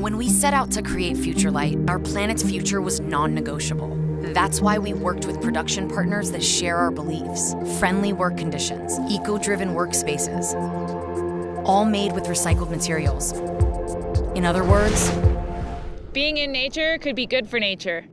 When we set out to create FUTURELIGHT, our planet's future was non-negotiable. That's why we worked with production partners that share our beliefs. Friendly work conditions, eco-driven workspaces, all made with recycled materials. In other words, being in nature could be good for nature.